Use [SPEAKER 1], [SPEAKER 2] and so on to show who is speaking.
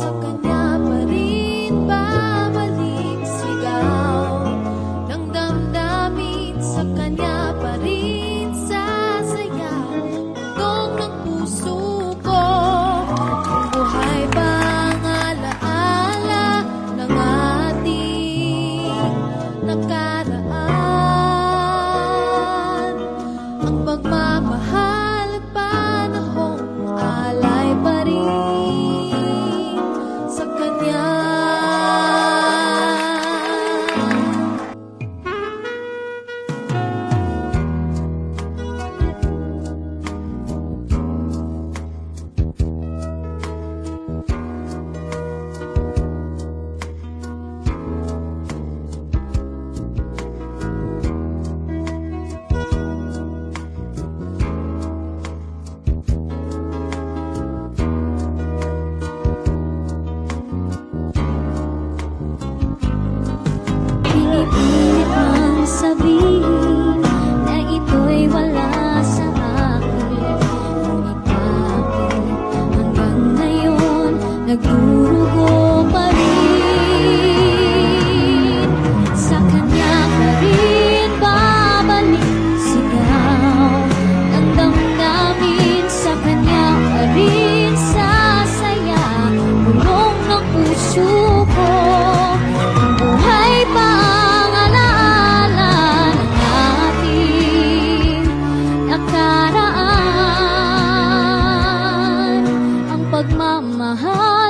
[SPEAKER 1] sa kanya pa rin babalik sigaw ng damdamin, sa kanya pa rin sasaya tong ng puso ko. Kung buhay pa ang alaala ng ating nakaraan, ang pagmamahal at panahong alay pa rin sa kanya. Pinipilit mang sabihin na ito'y wala sa akin, ngunit bakit hanggang ngayon nagdurugo pa rin? Sa kanya pa rin babalik sigaw ng damdamin, sa kanya pa rin sasaya bulong ng puso ko. Ang buhay pa ang alaala ng ating nakaraan, ang pagmamahal